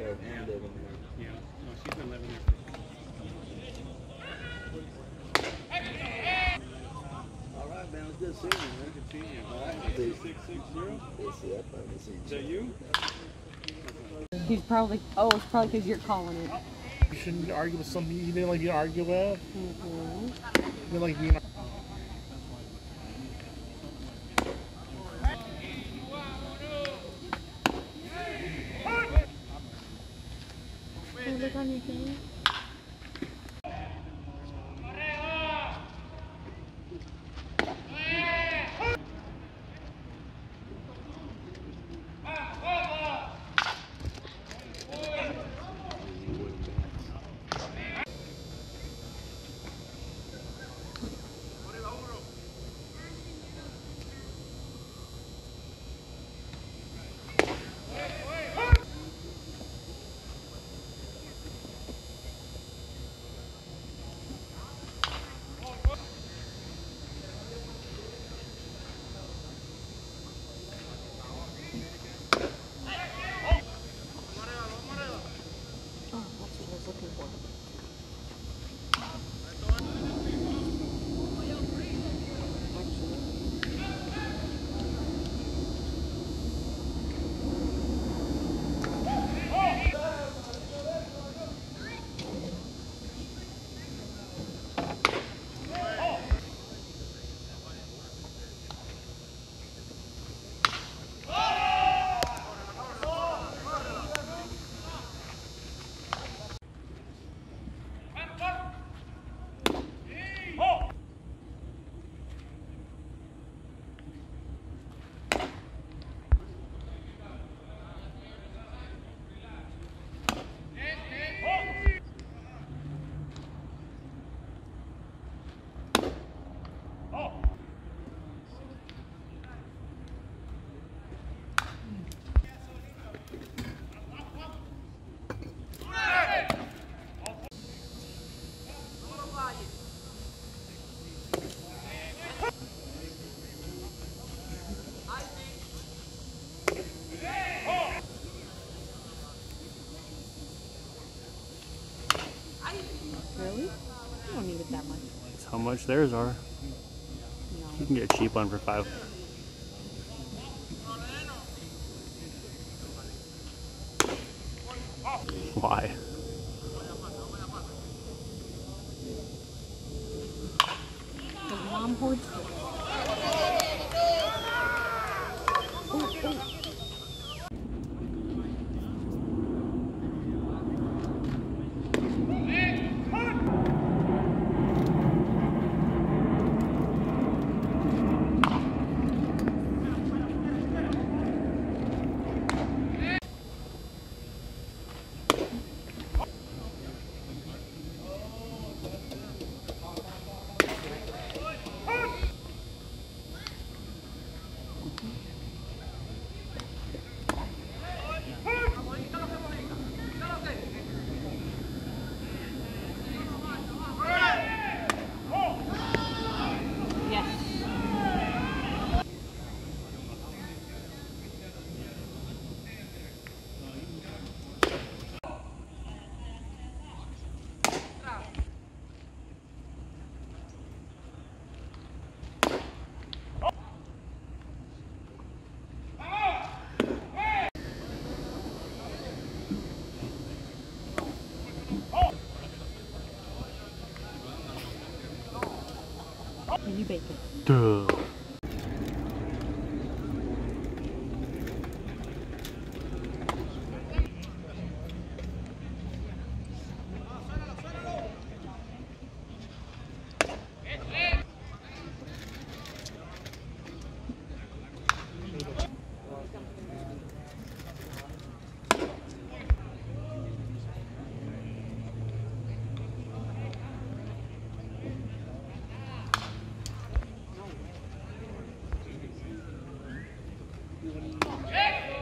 and living there. Yeah, no, she's been living there. All right, man. It was good seeing you, man. Good seeing you. All right. 2660. Let's see. I finally see you. Is that you? He's probably, oh, it's probably because you're calling it. You shouldn't argue with somebody you didn't like being argued with. Mm-hmm. You didn't like being. Look on your thing. Oh, that's what I was looking for. Really? You don't need it that much. That's how much theirs are. No. You can get a cheap one for $5. Why? Because mom hoards it. You bake it. Duh.